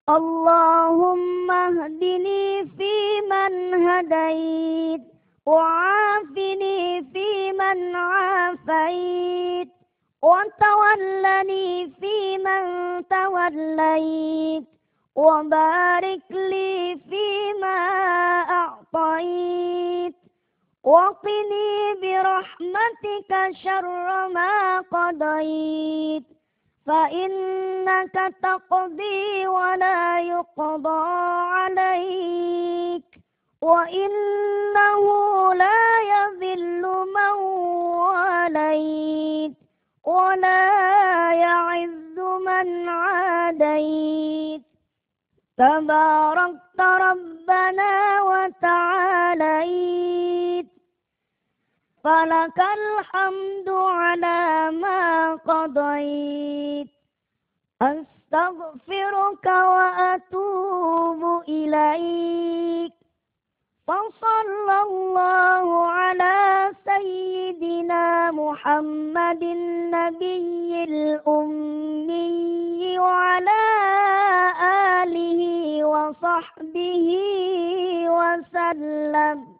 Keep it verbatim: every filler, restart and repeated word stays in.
اللهم اهدني فيمن هديت وعافني فيمن عافيت وتولني فيمن توليت وبارك لي فيما أعطيت وقني برحمتك شر ما قضيت فإنك تقضي ولا يقضى عليك وإنه لا يذل من واليت ولا يعز من عاديت تباركت ربنا وتعاليت فلك الحمد على ما قضيت أستغفرك وأتوب إليك وصلى الله على سيدنا محمد النبي الأمي وعلى آله وصحبه وسلم.